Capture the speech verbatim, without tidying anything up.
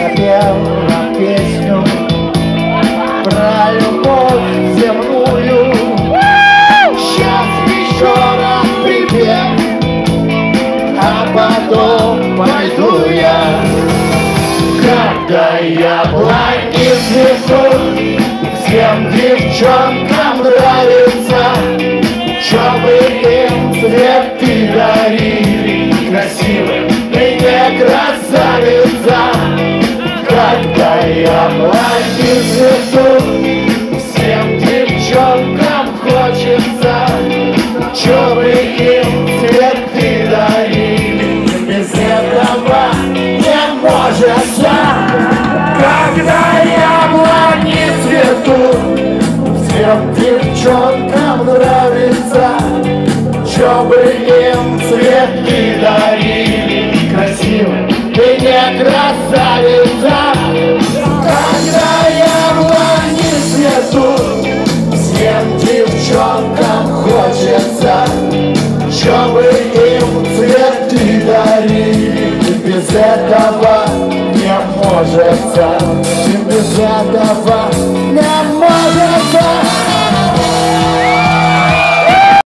запел нам песню про любовь земную. Сейчас еще раз припев, а потом пойду я. Когда яблони цветут, всем девчонкам нравится, чтобы им цветы дарили красивым и не красавица. Когда яблони цветут, всем девчонкам хочется, чтобы им цветы дарили. Без этого не может. Когда яблони цветут, всем девчонкам нравится, чтобы им цветы дарили красивым и не красавица. Когда яблони цветут, всем девчонкам хочется, чтобы им цветы дарили. Без этого не может, без этого не может.